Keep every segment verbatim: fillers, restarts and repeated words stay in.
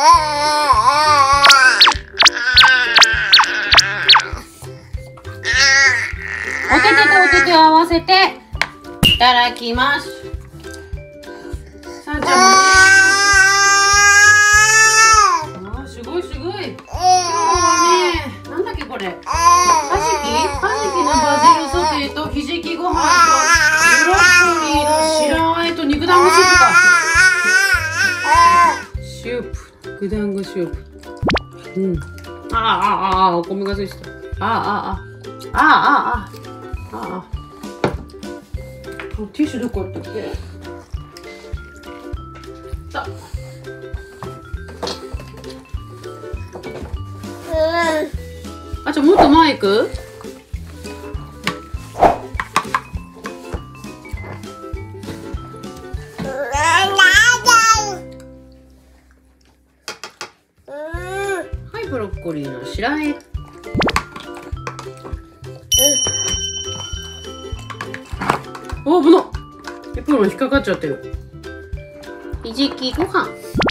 お手手とお手手を合わせていただきます。さんちゃんもあー、すごいすごい。今日はね、なんだっけこれ、カジキカジキのバジルソテーとひじきご飯とブロッコリーの白あえと肉団子スープか。シュープ、肉団子シュープ。うん。あああああ、お米がついてた。あああああああああああ。ティッシュどこあったっけ。さあ、じゃあもっと前行く。はい、ブロッコリーの白あえ。お、危なっ。エプロン引っかかっちゃったよ。ひじきご飯。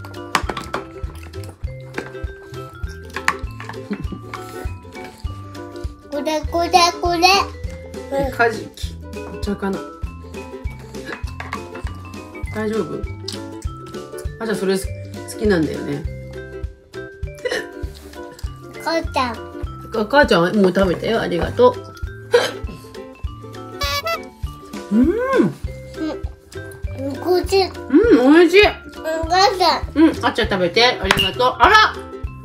これこれこれ。 カジキ。お茶かな。大丈夫？あ、じゃあそれ好きなんだよね。 母ちゃん。 あ、母ちゃんもう食べたよ。ありがとう。うん。 うん、こっち。 うん、美味しい。 お母さん。 うん、あっちゃん食べて。ありがとう。あら。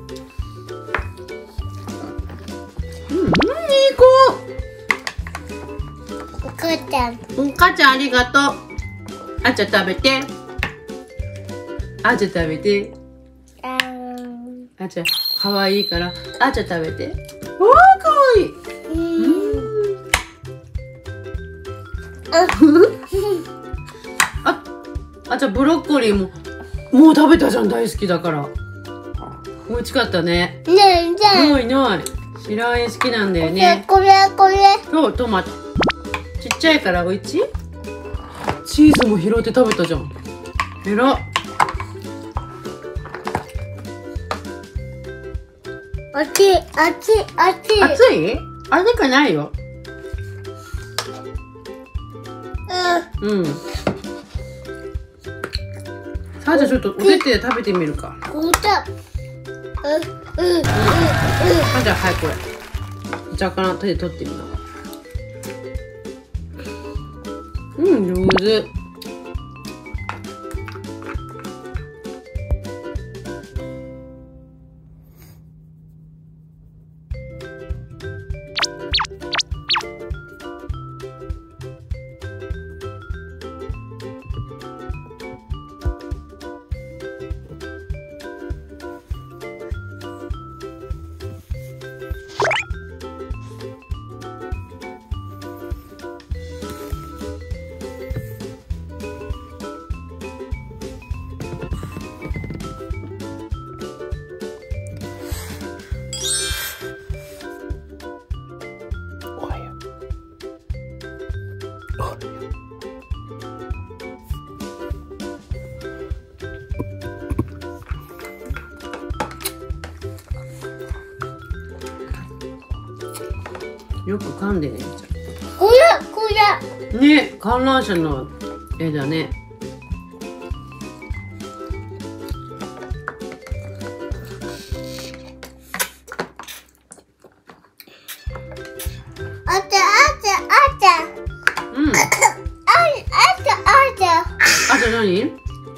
うん、うん、いい子。 お母ちゃん。 うん、母ちゃんありがとう。あっちゃん食べて。あっちゃん食べて。 あー。 あっちゃん可愛いからあっちゃん食べて。おー、可愛い。うん。あ、あ、じゃあブロッコリーももう食べたじゃん。大好きだから。美味しかったね。 ねえ、じゃあ。 ないない。白あえ好きなんだよね。 これこれ。 そう、トマト。ちっちゃいからおいちい。チーズも拾って食べたじゃん。えらっ。 熱い熱い熱い。 熱い？熱くないよ。うん。さあ、じゃあちょっとお手手で食べてみるか。 うん。こた。うんうんうんうん。 あ、じゃあはい、これ。お茶から手で取ってみよう。うん、上手。よく噛んでね。 これこれ。 ね、観覧車の絵だね。 あちゃあちゃあちゃ。 うん。 ああちゃあちゃ。 あ、じゃあ何？ ビ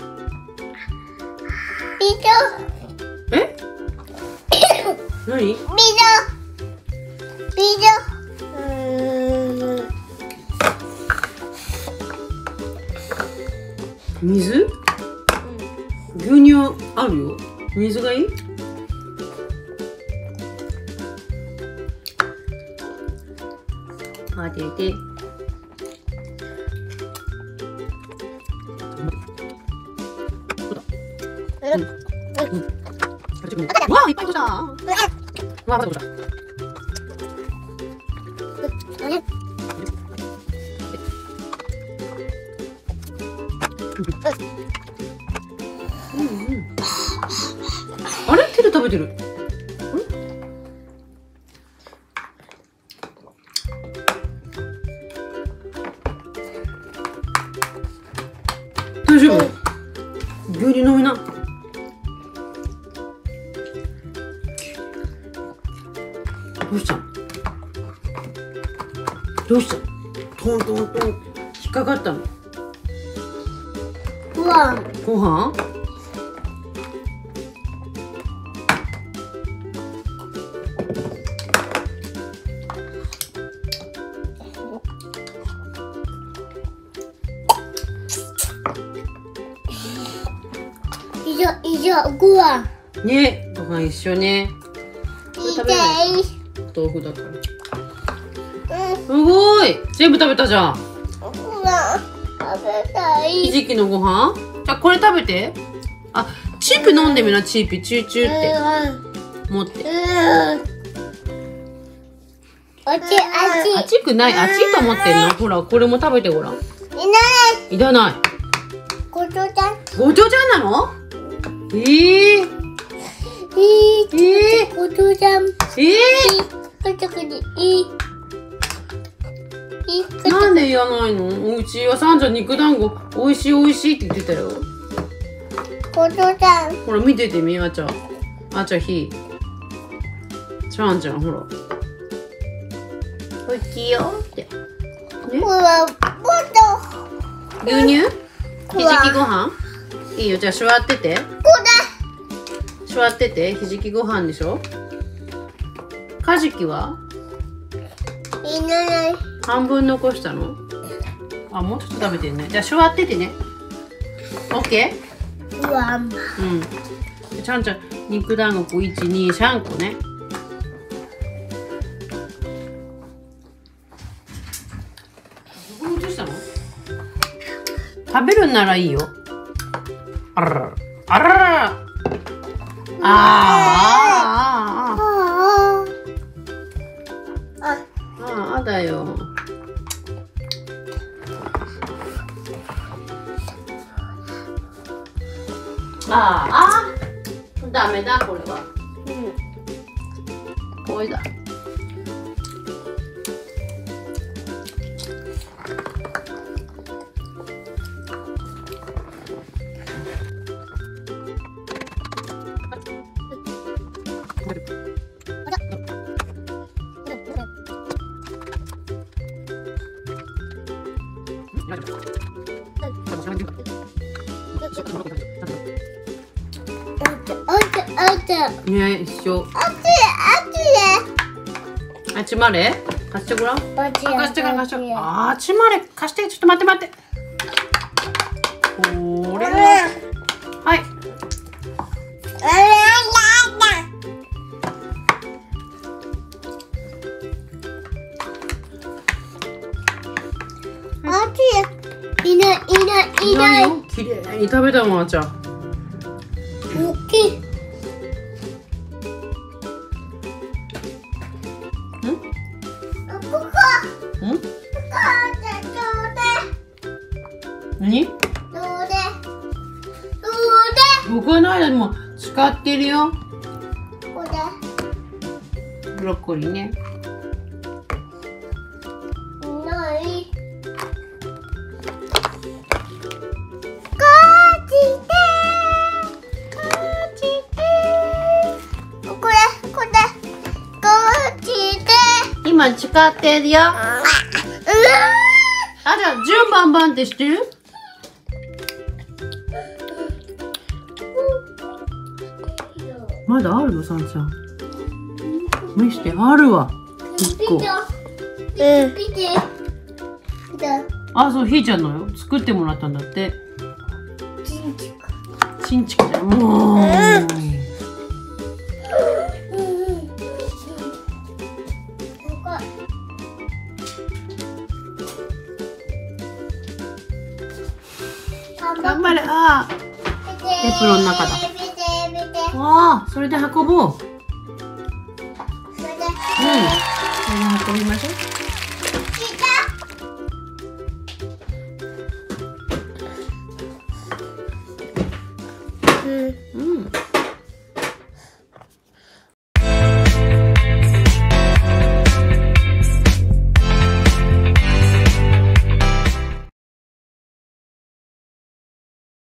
ド。 え？何？ ビド。ビド。うーん。 水？牛乳あるよ。水がいい？当てて。うん。わあ、いっぱい取った。わあ、まだ取った。うんうん。 べてる。大丈夫？牛乳飲みな。どうしたの？どうしたの？トントントン引っかかったの？ ご飯。 ご飯？ 以上以上ご飯。 ね、ご飯一緒ね。 食べない。 豆腐だから。すごい、全部食べたじゃん。 ご飯食べたい。 ひじきのご飯？じゃあこれ食べて。あ、チープ飲んでみな、チーピ、チューチューって持って。 あっちあっち。 熱くない、熱いと思ってんの？ほら、これも食べてごらん。いない。 いらない。 ごちそうちゃん。 ごちょちゃんなの？えええー、 えー、 ごちそうちゃん。 ええこちょこにいい。 なんで言わないの？うちはさんちゃん肉団子美味しい美味しいって言ってたよ。 ごちそうちゃん。 ほら見ててみ、あちゃん。あちゃひ。ちゃんちゃんほら。おいしいよって。ね。 ほら、もっと。 牛乳？ひじきご飯？いいよ、じゃあ座ってて。 こ座ってて、ひじきご飯でしょ。かじきは？ いない。 半分残したの？あ、もうちょっと食べてるね。じゃあ座っててね。オッケー？うわ。 うん。ちゃんちゃん肉団子いち、に、さんこね。どうしたの？食べるんならいいよ。あららあららら。あああああああああだよ。ああダメだこれは。うん。こいだ。ね、一緒。 あっちあっちあっちまで貸してごらん。 あっち貸して貸して。あっちまで貸して。ちょっと待って待って。これははい。 あっちいないいないいない。 綺麗に食べたもん、あちゃん。 大きい。 何？ どうで？どうで？ 僕の間にも使ってるよ。 これ。 ブロッコリーね。 ない。こっちで。こっちで。これこれ。こっちで。 今使ってるよ。 うわ。 あ、じゃあ順番番って知ってる？まだあるの、さんちゃん。見して、あるわ。一個。 うん。 あ、そう、ひーちゃんのよ。作ってもらったんだって。ちんちくじゃん。もう。頑張れ。ああ。エプロンの中だ。ああ、それで運ぼう。うん。それで運びましょう。うん。うん。